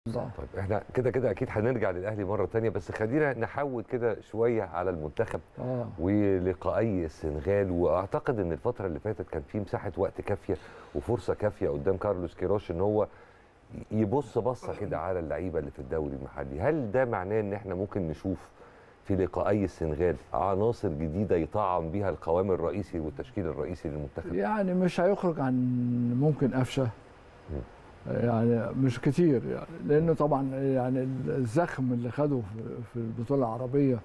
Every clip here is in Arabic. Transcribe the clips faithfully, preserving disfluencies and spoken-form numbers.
طيب احنا كده كده اكيد هنرجع للاهلي مره ثانيه، بس خلينا نحول كده شويه على المنتخب اه ولقائي السنغال. واعتقد ان الفتره اللي فاتت كان في مساحه وقت كافيه وفرصه كافيه قدام كارلوس كيروش ان هو يبص بصه كده على اللعيبه اللي في الدوري المحلي. هل ده معناه ان احنا ممكن نشوف في لقائي السنغال عناصر جديده يطعم بيها القوام الرئيسي والتشكيل الرئيسي للمنتخب؟ يعني مش هيخرج عن ممكن قفشه، يعني مش كتير يعني، لانه طبعا يعني الزخم اللي خده في البطوله العربيه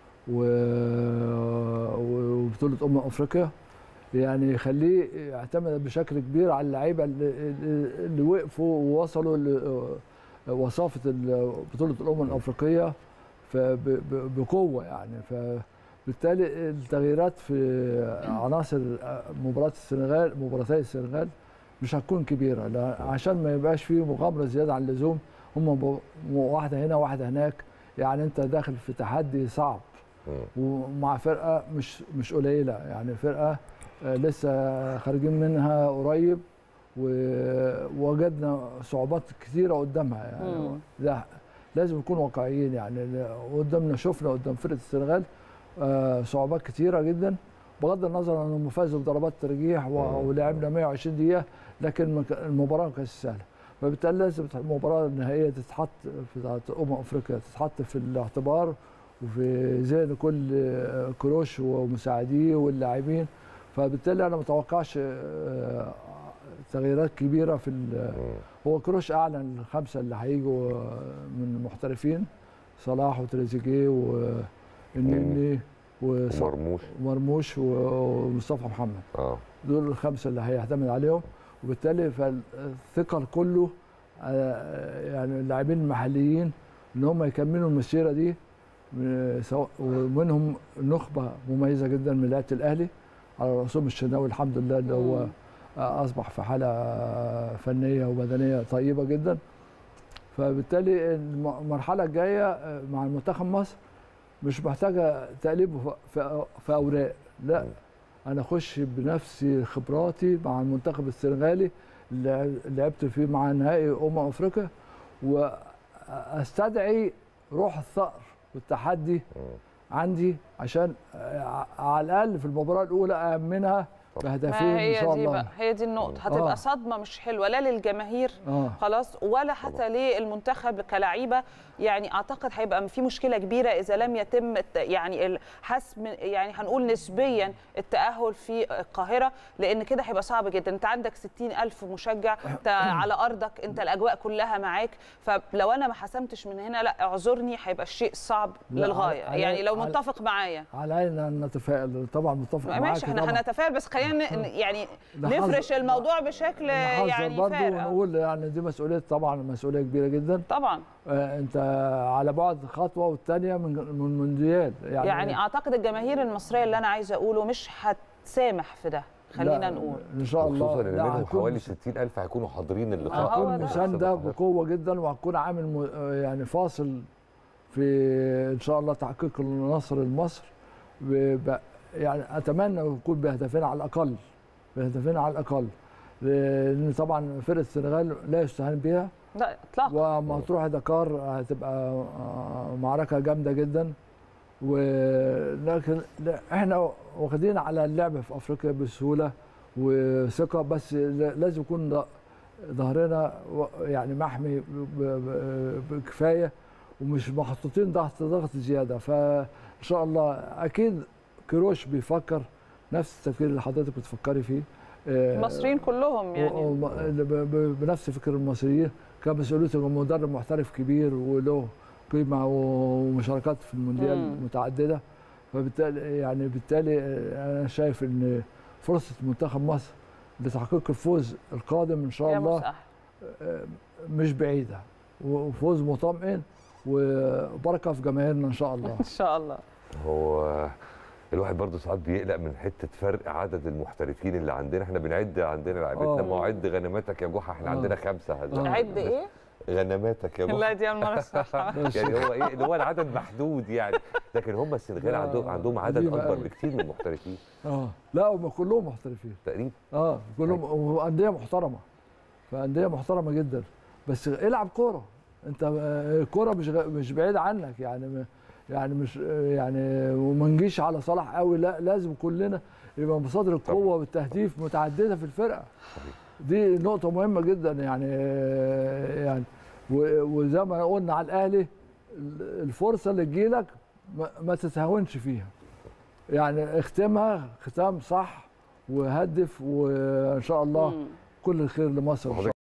وبطوله امم افريقيا يعني يخليه يعتمد بشكل كبير على اللعيبه اللي, اللي وقفوا ووصلوا لوصافه بطوله الامم الافريقيه بقوه يعني. فبالتالي التغييرات في عناصر مباراه السنغال مباراتي السنغال مش هتكون كبيره، عشان ما يبقاش فيه مغامره زياده عن اللزوم. هم واحده هنا واحده هناك، يعني انت داخل في تحدي صعب ومع فرقه مش مش قليله، يعني فرقه لسه خارجين منها قريب ووجدنا صعوبات كثيره قدامها يعني. لا لازم نكون واقعيين، يعني قدامنا شفنا قدام فرقه السنغال صعوبات كثيره جدا، بغض النظر عن انهم فازوا بضربات ترجيح ولعبنا مئة وعشرين دقيقه، لكن المباراه ما كانتش سهله. فبالتالي لازم المباراه النهائيه تتحط في امم افريقيا تتحط في الاعتبار وفي ذهن كل كروش ومساعديه واللاعبين. فبالتالي انا ما اتوقعش تغييرات كبيره في هو كروش اعلن الخمسه اللي هيجوا من المحترفين، صلاح وتريزيجيه والنني ومرموش ومرموش ومصطفى محمد. اه دول الخمسه اللي هيعتمد عليهم، وبالتالي فالثقل كله يعني اللاعبين المحليين ان هم يكملوا المسيره دي، ومنهم نخبه مميزه جدا من لعيبه الاهلي على راسهم الشناوي الحمد لله اللي هو اصبح في حاله فنيه وبدنيه طيبه جدا. فبالتالي المرحله الجايه مع المنتخب مصر مش محتاجه تقليب في اوراق، لا انا اخش بنفسي خبراتي مع المنتخب السنغالي اللي لعبت فيه مع نهائي امم افريقيا، واستدعي روح الثأر والتحدي عندي عشان على الاقل في المباراه الاولى امنها بهدفين ان شاء الله. بقى هي دي النقطه، هتبقى آه. صدمه مش حلوه لا للجماهير آه. خلاص ولا حتى للمنتخب كلاعيبه. يعني اعتقد هيبقى في مشكله كبيره اذا لم يتم يعني حسم يعني هنقول نسبيا التاهل في القاهره، لان كده هيبقى صعب جدا. انت عندك ستين ألف مشجع على ارضك، انت الاجواء كلها معاك، فلو انا ما حسمتش من هنا لا اعذرني هيبقى الشيء صعب للغايه. يعني لو متفق معايا علينا ان نتفائل، طبعا متفق معاك ماشي، احنا هنتفائل بس خلينا يعني نفرش الموضوع بشكل يعني برضه ونقول يعني دي مسؤوليه، طبعا مسؤوليه كبيره جدا طبعا. آه انت على بعد خطوه والثانيه من من المونديال يعني, يعني اعتقد الجماهير المصريه اللي انا عايزه اقوله مش هتسامح في ده، خلينا نقول ان شاء الله. خصوصا ان منهم حوالي ستين ألف هيكونوا حاضرين اللقاء، هتكون مسانده بقوه جدا، وهتكون عامل يعني فاصل في ان شاء الله تحقيق النصر لمصر. يعني اتمنى يكون بهدفين على الاقل، بهدفين على الاقل، لان طبعا فرقه السنغال لا يستهان بها لا اطلاقا، وما تروح دكار هتبقى معركه جامده جدا. ولكن احنا واخدين على اللعب في افريقيا بسهوله وثقه، بس لازم يكون ظهرنا يعني محمي بكفايه ومش محطوطين تحت ضغط زياده. فان شاء الله اكيد كروش بيفكر نفس التفكير اللي حضرتك بتفكري فيه، المصريين كلهم يعني بنفس فكر المصريين. كان مسؤوليته مدرب محترف كبير وله قيمه ومشاركات في المونديال مم. متعدده. فبالتالي يعني بالتالي انا شايف ان فرصه منتخب مصر لتحقيق الفوز القادم ان شاء الله مش بعيده، وفوز مطمئن وبركه في جماهيرنا ان شاء الله. ان شاء الله. هو الواحد برضه ساعات بيقلق من حته فرق عدد المحترفين اللي عندنا. احنا بنعد عندنا لعيبتنا، ما هو عد غنماتك يا جحا، احنا آه. عندنا خمسه هلا. عد ايه؟ غنماتك يا جحا. لا دي المره الصراحه يعني هو ايه اللي هو العدد محدود يعني، لكن هم السنغال عندهم عندهم عدد اكبر بكتير من المحترفين. اه لا هم كلهم محترفين تقريبا. اه كلهم، وانديه محترمه، فانديه محترمه جدا. بس العب كوره انت الكره مش مش بعيده عنك، يعني يعني مش يعني وما نجيش على صلاح قوي، لا لازم كلنا يبقى مصادر القوه والتهديف متعدده في الفرقه. دي نقطه مهمه جدا يعني يعني وزي ما قلنا على الاهلي الفرصه اللي تجيلك ما تتهاونش فيها، يعني اختمها ختام صح وهدف، وان شاء الله كل الخير لمصر.